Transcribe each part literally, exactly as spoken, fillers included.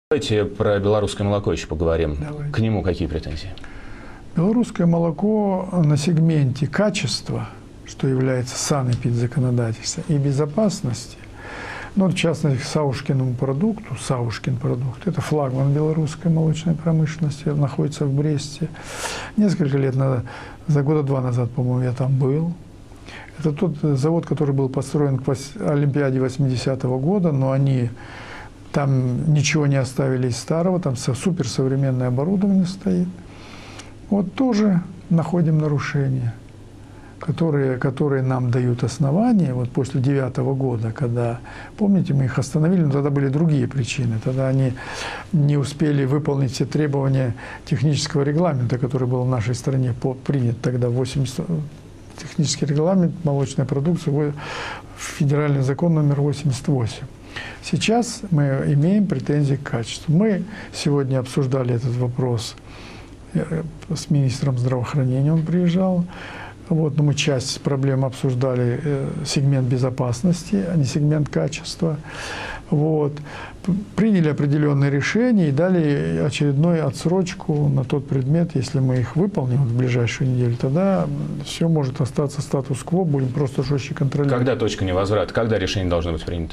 Давайте про белорусское молоко еще поговорим. Давайте. К нему какие претензии? Белорусское молоко на сегменте качества, что является санэпидзаконодательства, и безопасности, ну, в частности, к Саушкиному продукту, Саушкин продукт, это флагман белорусской молочной промышленности, находится в Бресте. Несколько лет назад, за года два назад, по-моему, я там был. Это тот завод, который был построен к Олимпиаде восьмидесятого года, но они там ничего не оставили из старого, там суперсовременное оборудование стоит. Вот тоже находим нарушения, которые, которые нам дают основания. Вот после девятого года, когда, помните, мы их остановили, но тогда были другие причины. Тогда они не успели выполнить все требования технического регламента, который был в нашей стране принят тогда в восьмидесятом. Технический регламент молочной продукции, федеральный закон номер восемьдесят восемь. Сейчас мы имеем претензии к качеству. Мы сегодня обсуждали этот вопрос с министром здравоохранения, он приезжал. Вот, но мы часть проблем обсуждали, сегмент безопасности, а не сегмент качества. Вот. Приняли определенные решения и дали очередную отсрочку на тот предмет. Если мы их выполним в ближайшую неделю, тогда все может остаться статус-кво, будем просто жестче контролировать. Когда точка невозврата? Когда решение должно быть принято?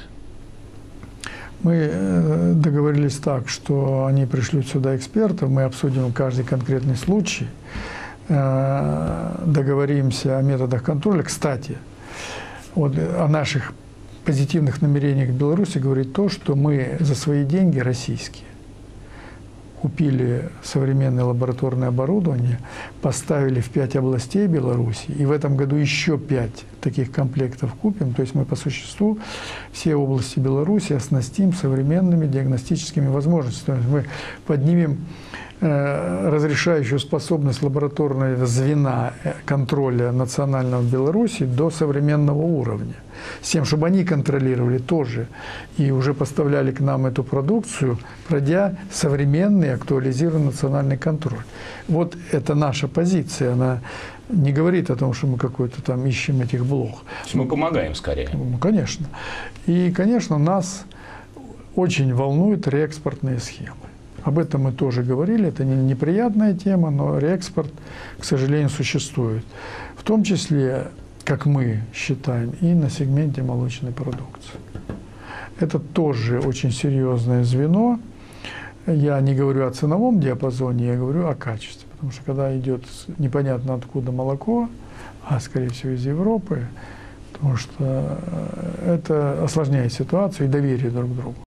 Мы договорились так, что они пришлют сюда экспертов, мы обсудим каждый конкретный случай, договоримся о методах контроля. Кстати, вот о наших позитивных намерениях в Беларуси говорит то, что мы за свои деньги российские купили современное лабораторное оборудование, поставили в пять областей Беларуси, и в этом году еще пять таких комплектов купим. То есть мы по существу все области Беларуси оснастим современными диагностическими возможностями. Мы поднимем э, разрешающую способность лабораторного звена контроля национального в Беларуси до современного уровня, с тем, чтобы они контролировали тоже и уже поставляли к нам эту продукцию, пройдя современный актуализированный национальный контроль. Вот это наша позиция, она не говорит о том, что мы какой-то там ищем этих блох. Мы помогаем скорее. Ну, конечно. И, конечно, нас очень волнуют реэкспортные схемы. Об этом мы тоже говорили, это не неприятная тема, но реэкспорт, к сожалению, существует. В том числе, как мы считаем, и на сегменте молочной продукции. Это тоже очень серьезное звено. Я не говорю о ценовом диапазоне, я говорю о качестве. Потому что когда идет непонятно откуда молоко, а скорее всего из Европы, потому что это осложняет ситуацию и доверие друг к другу.